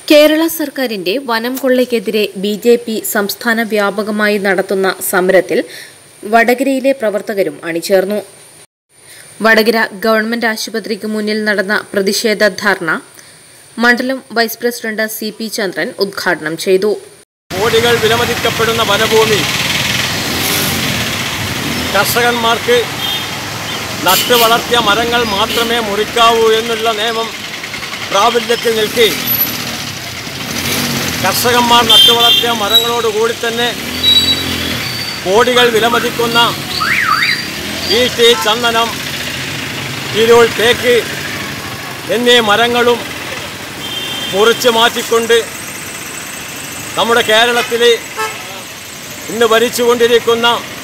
കേരള സർക്കാരിന്റെ വനം കൊള്ളയ്ക്കെതിരെ ബിജെപി സംസ്ഥാന വ്യാപകമായി നടത്തുന്ന സമരത്തിൽ വടകരയിലെ പ്രവർത്തകരും അണിചേർന്നു. വടകര ഗവൺമെന്റ് ആശുപത്രിക്ക് മുന്നിൽ നടന്ന പ്രതിഷേധ ധർണ മണ്ഡലം വൈസ് പ്രസിഡന്റ് CP ചന്ദ്രൻ ഉദ്ഘാടനം ചെയ്തു. കോടികൾ വിലമതിക്കപ്പെടുന്ന വനഭൂമി കർഷകന്മാർക്ക് നട്ടു വളർത്തിയ മരങ്ങൾ മാത്രമേ മുറിക്കാവൂ എന്നുള്ള നിയമം പ്രാബല്യത്തിൽ നിൽക്കെ കർഷകന്മാർ നട്ടു വളർത്തിയ മരങ്ങളോടുകൂടി തന്നെ കോടികൾ വിലമതിക്കുന്ന ഈട്ടി, ചന്ദനം, ഇരുൾ, തേക്ക് എന്നീ മരങ്ങളും മുറിച്ച് മാറ്റിക്കൊണ്ട് നമ്മുടെ കേരളത്തിൽ ഇന്ന് ഭരിച്ചുകൊണ്ടിരിക്കുന്ന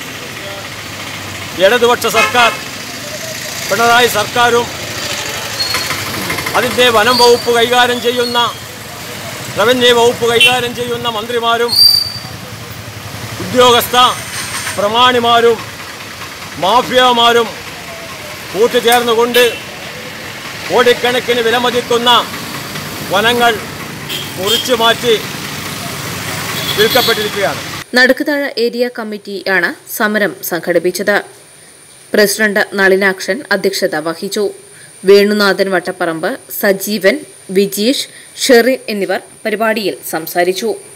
ഇടതുപക്ഷ സർക്കാർ, പിണറായി സർക്കാരും അതിൻ്റെ വനം വകുപ്പ് കൈകാര്യം ചെയ്യുന്ന റവന്യൂ വകുപ്പ് കൈകാര്യം ചെയ്യുന്ന മന്ത്രിമാരും ഉദ്യോഗസ്ഥ പ്രമാണിമാരും മാഫിയമാരും കൂട്ടുചേർന്നുകൊണ്ട് കോടിക്കണക്കിന് വിലമതിക്കുന്ന വനങ്ങൾ മുറിച്ചു മാറ്റി വിൽക്കപ്പെട്ടിരിക്കുകയാണ്. നടുക്കുതാഴ ഏരിയ കമ്മിറ്റിയാണ് സമരം സംഘടിപ്പിച്ചത്. പ്രസിഡന്റ് നളിനാക്ഷൻ അധ്യക്ഷത വഹിച്ചു. വേണുനാഥൻ വട്ടപ്പറമ്പ്, സജീവൻ, വിജീഷ്, ഷെറിൻ എന്നിവർ പരിപാടിയിൽ സംസാരിച്ചു.